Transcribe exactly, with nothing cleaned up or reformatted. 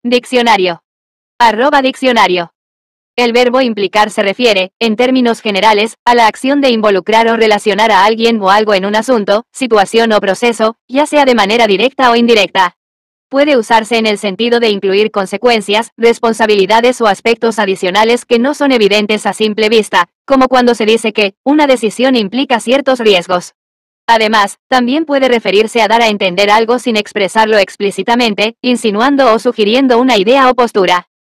Diccionario. Arroba diccionario. El verbo implicar se refiere, en términos generales, a la acción de involucrar o relacionar a alguien o algo en un asunto, situación o proceso, ya sea de manera directa o indirecta. Puede usarse en el sentido de incluir consecuencias, responsabilidades o aspectos adicionales que no son evidentes a simple vista, como cuando se dice que una decisión implica ciertos riesgos. Además, también puede referirse a dar a entender algo sin expresarlo explícitamente, insinuando o sugiriendo una idea o postura.